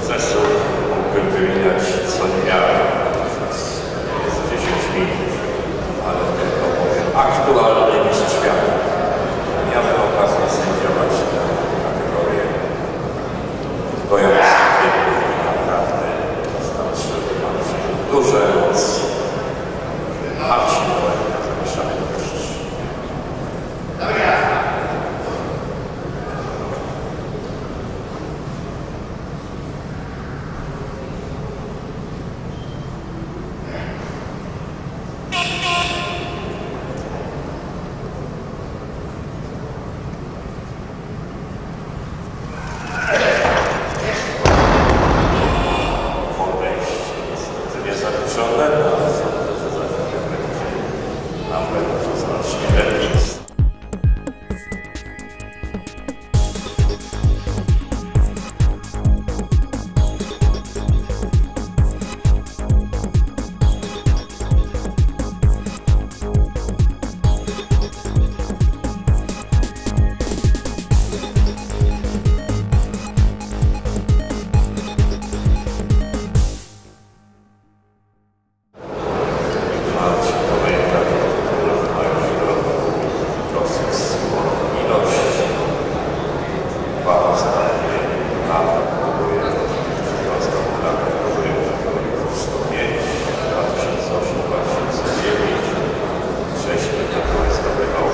procesu mógłbym wymieniać co niewiele, jest 10 minut, ale tylko powiem aktualny mistrz świata. Miałem okazję sędziować tę kategorię bojących wieku i naprawdę dostarczył Pan duże emocje. Marcin Gołębia, zapraszamy do Krzyż.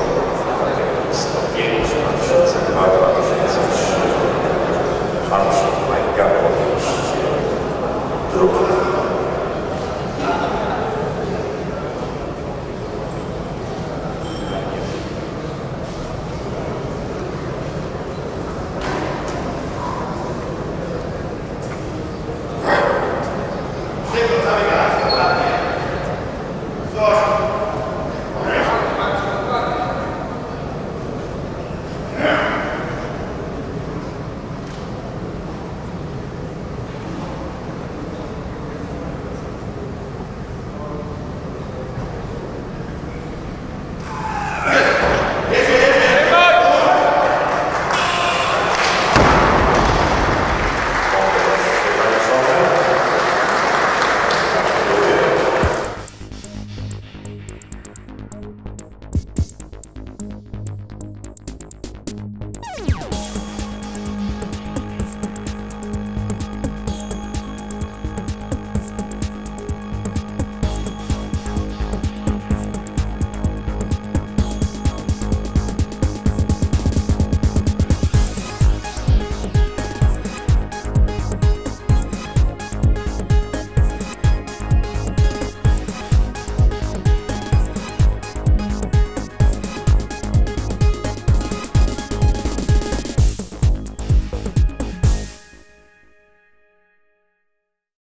Pan